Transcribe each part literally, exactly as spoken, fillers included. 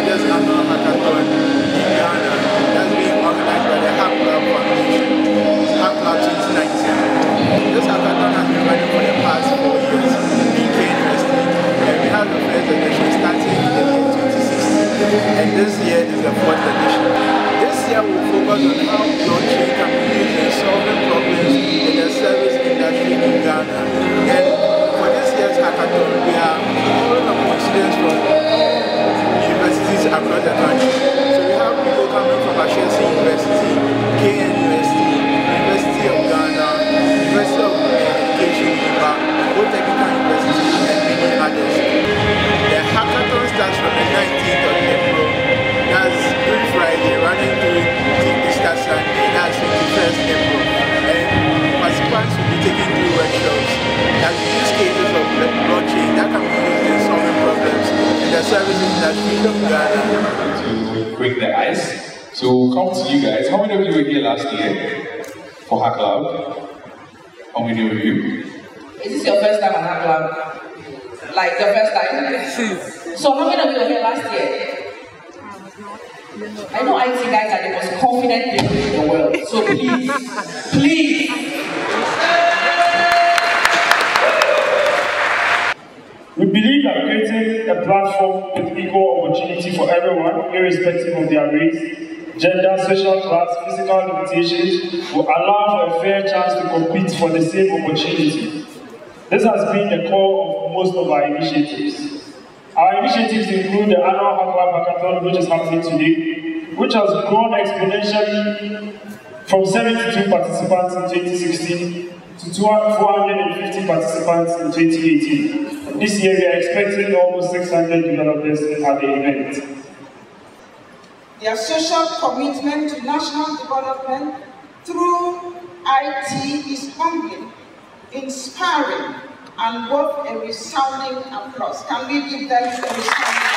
largest annual hackathon in Ghana that's being organized by the Hacklab Foundation, Hacklab twenty nineteen. This hackathon has been running for the past four years in K University, and we have the first edition starting in the year twenty sixteen, and this year is the fourth edition. This year we'll focus on how blockchain can be used in solving problems in the service industry in Ghana. And for this year's hackathon, we are calling upon students from universities across the country. So we have people coming from Ashesi University, K N U S T, University of Ghana, University of Education, both technical universities, and many others. The hackathon starts from the nineteenth of April. That's Good Friday, running through Easter Sunday. That's twenty-first April. And participants will be taking through workshops that use cases of blockchain that can be used in solving problems in the service industry of Ghana. To break the ice, so we'll come to you guys. How many of you were here last year for Hacklab? How many of you? Is this your first time at Hacklab? Like the first time? So how many of you were here last year? I know I T guys are the most confident people in the world. So please, please. We believe that creating a platform with equal opportunity for everyone, irrespective of their race, gender, social class, physical limitations, will allow for a fair chance to compete for the same opportunity. This has been the core of most of our initiatives. Our initiatives include the annual Hacklab Hackathon, which is happening today, which has grown exponentially from seventy-two participants in twenty sixteen to four hundred fifty participants in twenty eighteen. This year we are expecting almost six hundred developers at the event. Their social commitment to national development through I T is humbling, inspiring, and worth a resounding applause. Can we give them a resounding?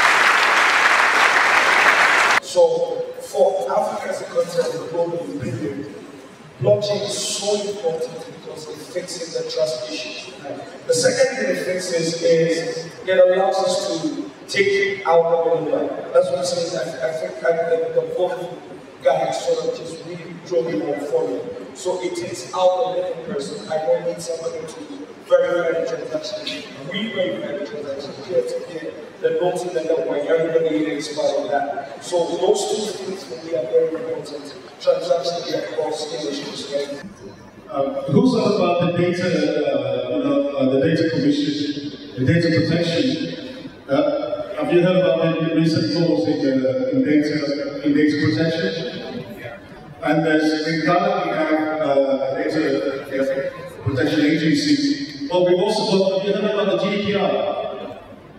So, for Africa as a continent, the global opinion, blockchain is so important because it fixes the trust issue. The second thing it fixes is it allows us to take out the middleman. That's what I'm saying. I, I think I, the, the vocal guy sort of just really drove me home for me. So it takes out the middle person. I don't need somebody to verify the transaction, re-verify the transaction, peer-to-peer, the notes in the network, everybody is part of that. So those two things for me are very important. Transaction across industries, right? Uh, who's all about the data, uh, you know, uh, the data commission, the data protection? Uh, have you heard about the recent laws in, uh, in, data, in data protection? Yeah. And there's, in Ghana we have uh, a data protection agency, but we've also got, have you heard about the G D P R?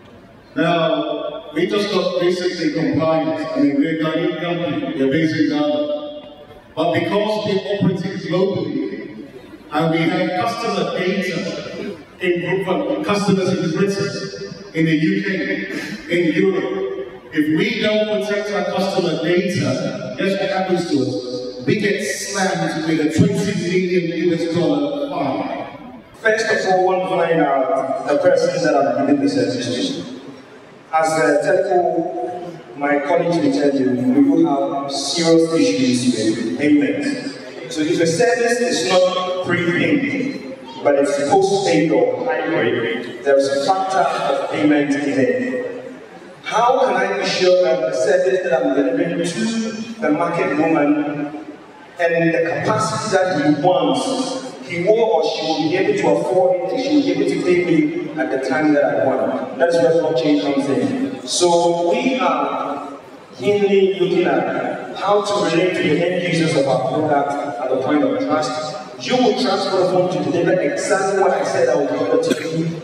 Now, we just got recently compliant. I mean, we're a Ghanaian company, we're based in Ghana. But because we're operating globally, and we have customer data in from customers in Britain, in the U K, in Europe, if we don't protect our customer data, guess what happens to us? We get slammed with a twenty million U S dollar fine. First of all, I want to find out the person that I'm giving the service to. As a telco, my colleagues will tell you, we will have serious issues with payments. So if a service is not prepaid, but it's post-paid or hybrid, there is a factor of payment in it. How can I be sure that the service that I'm delivering to the market woman and the capacity that he wants, he will or she will be able to afford it, and she will be able to pay me at the time that I want. That's where blockchain comes in. So we are keenly looking at how to relate to the end users of our product at the point of trust. You will transfer the phone to deliver exactly what I said I would deliver to you.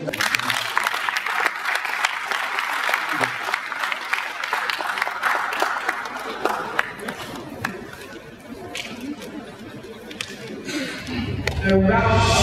The round